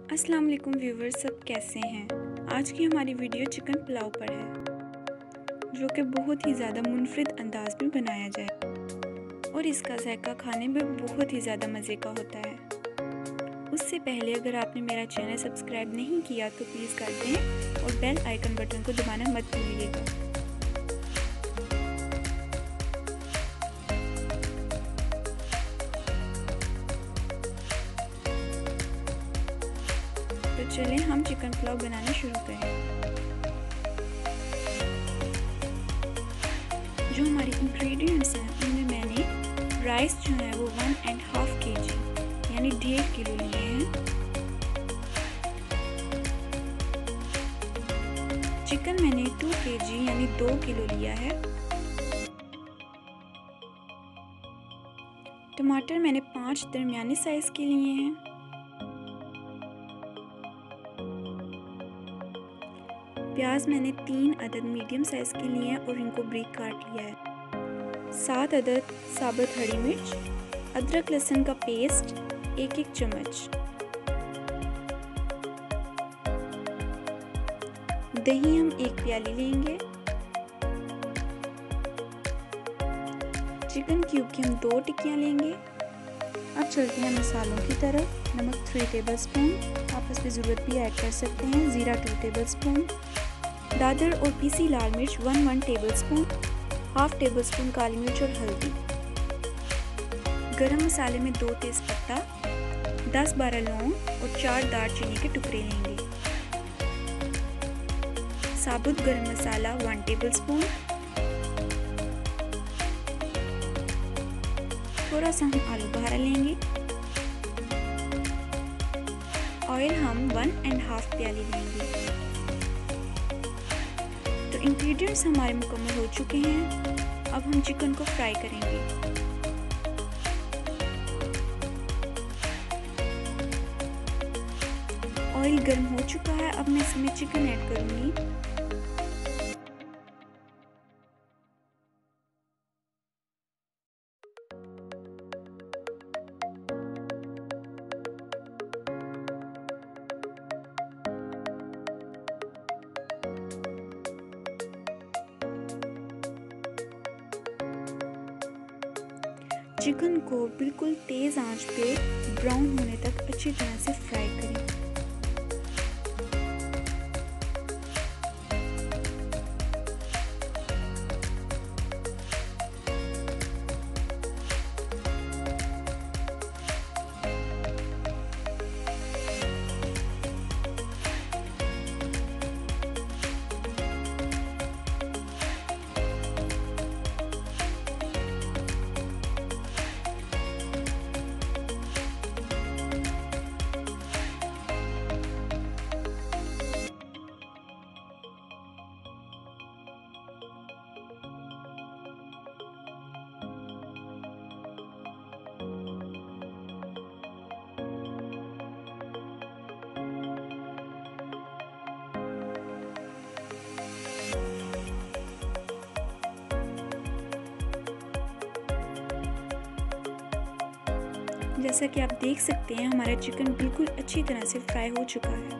अस्सलाम वालेकुम व्यूवर्स, सब कैसे हैं। आज की हमारी वीडियो चिकन पुलाव पर है, जो कि बहुत ही ज़्यादा मुनफरिद अंदाज में बनाया जाए और इसका जायका खाने में बहुत ही ज़्यादा मज़े का होता है। उससे पहले अगर आपने मेरा चैनल सब्सक्राइब नहीं किया तो प्लीज़ कर दें और बेल आइकन बटन को दबाना मत भूलिएगा। तो चलें हम चिकन पुलाव बनाना शुरू करें। जो हमारे इंग्रेडिएंट्स हैं उनमें मैंने राइस जो है वो 1.5 kg यानी 1.5 किलो लिए हैं। चिकन मैंने 2 kg यानी 2 किलो लिया है। टमाटर मैंने 5 दरमियाने साइज़ के लिए हैं। प्याज मैंने 3 अदद मीडियम साइज़ के लिए हैं और इनको ब्रीक काट लिया है। 7 अदद साबुत हरी मिर्च, अदरक लहसुन का पेस्ट 1-1 चम्मच, दही हम 1 प्याली लेंगे, चिकन क्यूब की हम 2 टिक्कियाँ लेंगे। अब चलते हैं मसालों की तरफ। नमक 3 टेबलस्पून, आप इस पर ज़रूरत भी ऐड कर सकते हैं। ज़ीरा 2 टेबलस्पून, दादर और पीसी लाल मिर्च 1 टेबलस्पून, 1/2 टेबलस्पून काली मिर्च और हल्दी। गरम मसाले में 2 तेज़पत्ता, 10-12 लौंग और 4 दार चीनी के टुकड़े लेंगे। साबुत गरम मसाला 1 टेबलस्पून। थोड़ा सा हम आलू बहारा लेंगे। ऑयल हम 1.5 प्याली लेंगे। तो इंग्रेडिएंट्स हमारे मुकम्मल हो चुके हैं। अब हम चिकन को फ्राई करेंगे। ऑयल गर्म हो चुका है। अब मैं इसमें चिकन ऐड करूंगी। चिकन को बिल्कुल तेज़ आंच पे ब्राउन होने तक अच्छी तरह से फ्राई करें। जैसा कि आप देख सकते हैं हमारा चिकन बिल्कुल अच्छी तरह से फ्राई हो चुका है।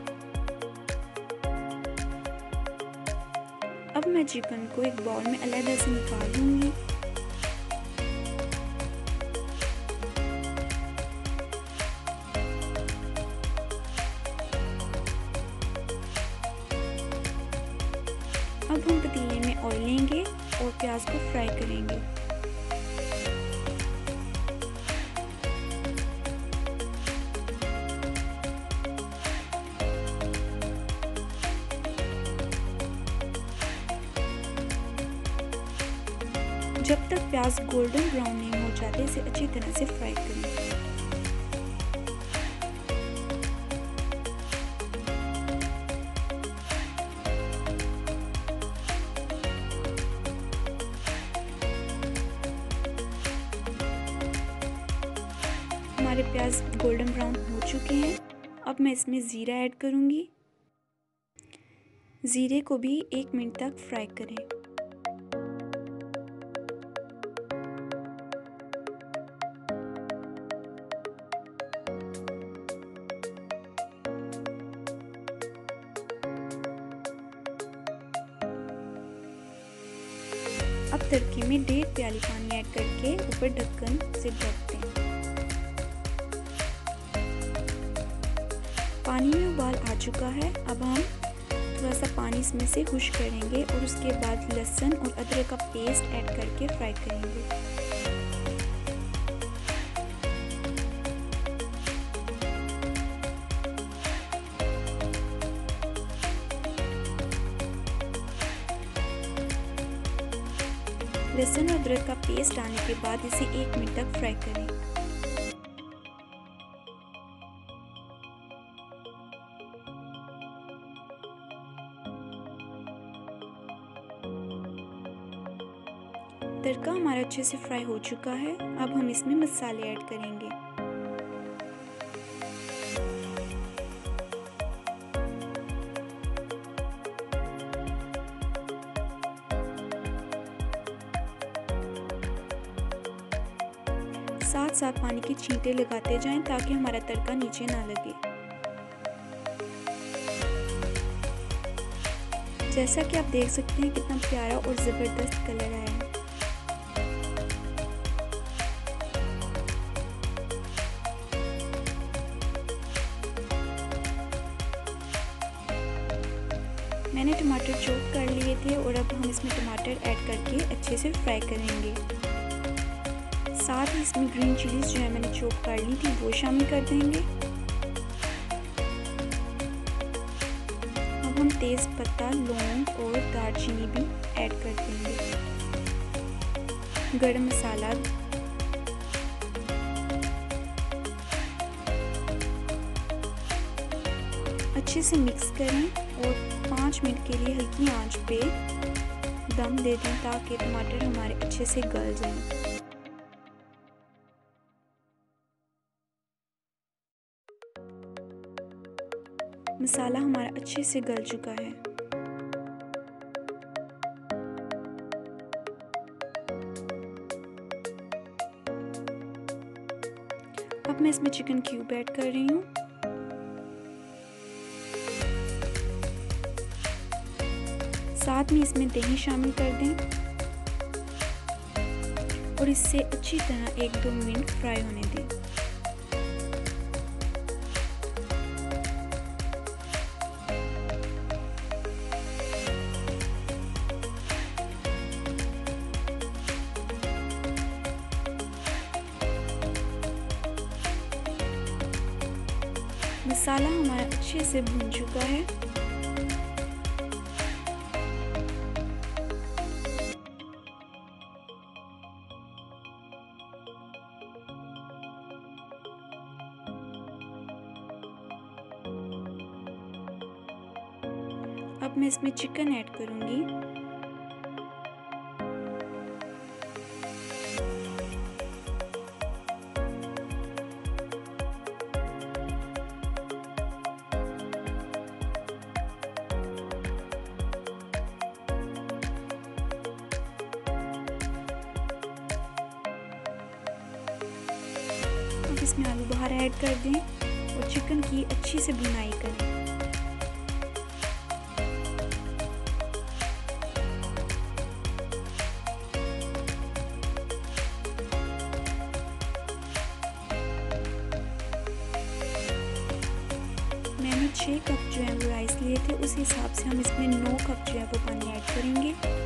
अब मैं चिकन को एक बाउल में अलग से निकाल लूंगी। अब हम पतीले में ऑयल लेंगे और प्याज को फ्राई करेंगे। जब तक प्याज गोल्डन ब्राउन नहीं हो जाते इसे अच्छी तरह से फ्राई करें। हमारे प्याज गोल्डन ब्राउन हो चुके हैं। अब मैं इसमें ज़ीरा ऐड करूंगी। ज़ीरे को भी 1 मिनट तक फ्राई करें। तड़के में 1.5 प्याली पानी ऐड करके ऊपर ढक्कन से ढक दें। पानी में उबाल आ चुका है। अब हम थोड़ा सा पानी इसमें से खुश्क करेंगे और उसके बाद लहसुन और अदरक का पेस्ट ऐड करके फ्राई करेंगे। लहसुन और अदरक का पेस्ट डालने के बाद इसे 1 मिनट तक फ्राई करें। तड़का हमारा अच्छे से फ्राई हो चुका है। अब हम इसमें मसाले ऐड करेंगे। साथ साथ पानी की छींटे लगाते जाएं ताकि हमारा तड़का नीचे ना लगे। जैसा कि आप देख सकते हैं कितना प्यारा और ज़बरदस्त कलर आया है। मैंने टमाटर चॉप कर लिए थे और अब हम इसमें टमाटर ऐड करके अच्छे से फ्राई करेंगे। साथ ही इसमें ग्रीन चिलीज जो है मैंने चॉप कर ली थी वो शामिल कर देंगे। अब हम तेज पत्ता, लौंग और दालचीनी भी ऐड कर देंगे। गरम मसाला, अच्छे से मिक्स करें और 5 मिनट के लिए हल्की आंच पे दम दे दें ताकि टमाटर हमारे अच्छे से गल जाएं। मसाला हमारा अच्छे से गल चुका है। अब मैं इसमें चिकन क्यूब ऐड कर रही हूँ। साथ में इसमें दही शामिल कर दें और इससे अच्छी तरह 1-2 मिनट फ्राई होने दें। मसाला हमारा अच्छे से भुन चुका है। अब मैं इसमें चिकन ऐड करूंगी। अब इसमें आलू बुखारा ऐड कर दें और चिकन की अच्छी से भुनाई करें। मैंने 6 कप जो है वो राइस लिए थे, उस हिसाब से हम इसमें 9 कप जो है वो पानी ऐड करेंगे।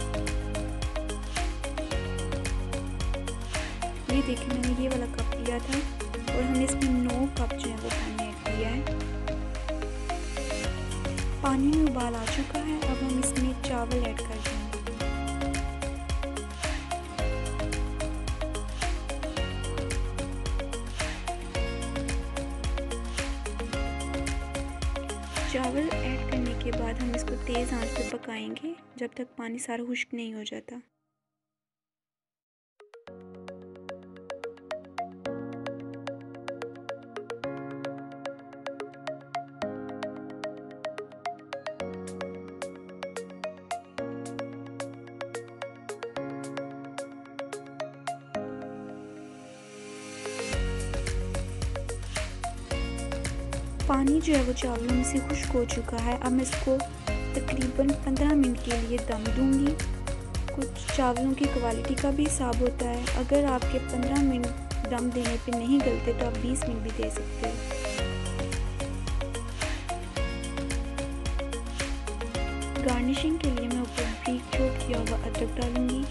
ये देखिए मैंने ये वाला कप लिया था और हमने इसमें 9 कप जो है वो पानी ऐड किया है। पानी में उबाल आ चुका है। अब हम इसमें चावल ऐड कर देंगे। चावल ऐड करने के बाद हम इसको तेज़ आंच पे पकाएंगे जब तक पानी सारा खुश्क नहीं हो जाता। पानी जो है वो चावलों में से खुश्क हो चुका है। अब मैं इसको तकरीबन 15 मिनट के लिए दम दूंगी। कुछ चावलों की क्वालिटी का भी हिसाब होता है। अगर आपके 15 मिनट दम देने पे नहीं गलते तो आप 20 मिनट भी दे सकते हो। गार्निशिंग के लिए मैं ऊपर बारीक चॉप किया हुआ अदरक डालूंगी।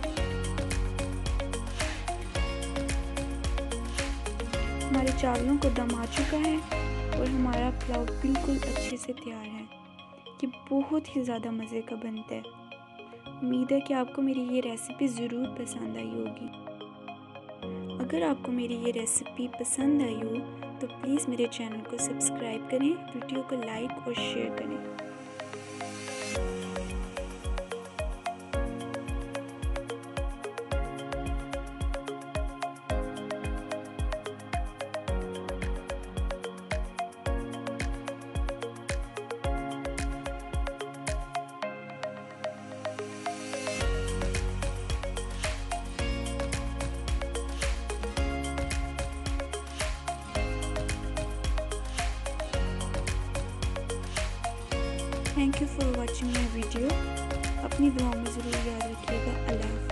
हमारे चावलों को दम आ चुका है और हमारा पुलाव बिल्कुल अच्छे से तैयार है। ये बहुत ही ज़्यादा मज़े का बनता है। उम्मीद है कि आपको मेरी ये रेसिपी ज़रूर पसंद आई होगी। अगर आपको मेरी ये रेसिपी पसंद आई हो तो प्लीज़ मेरे चैनल को सब्सक्राइब करें, वीडियो को लाइक और शेयर करें। Thank you for watching my video. अपनी दुआओं में ज़रूर याद रखिएगा। अल्लाह।